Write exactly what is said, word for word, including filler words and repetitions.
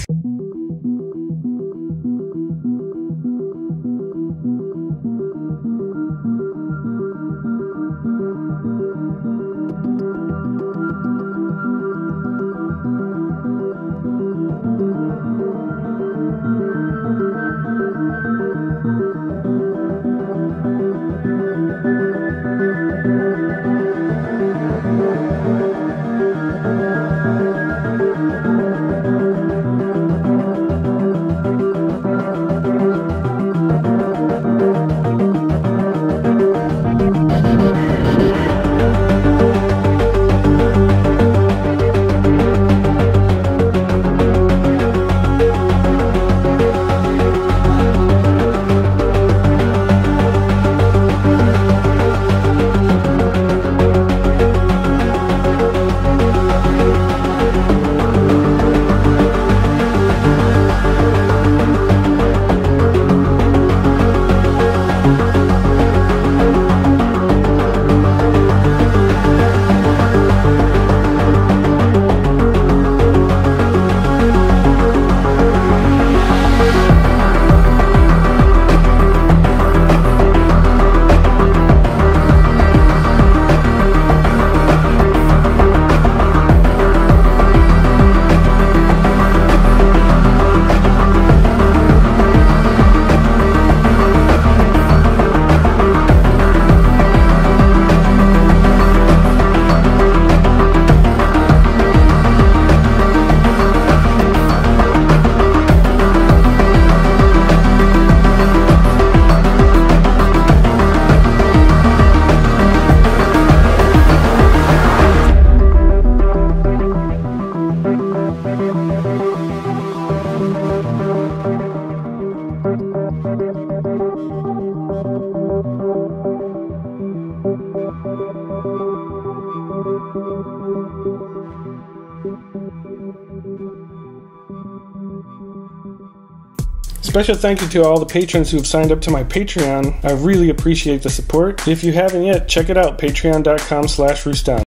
Special thank you to all the patrons who have signed up to my Patreon. I really appreciate the support. If you haven't yet, check it out, patreon dot com slash Roustan.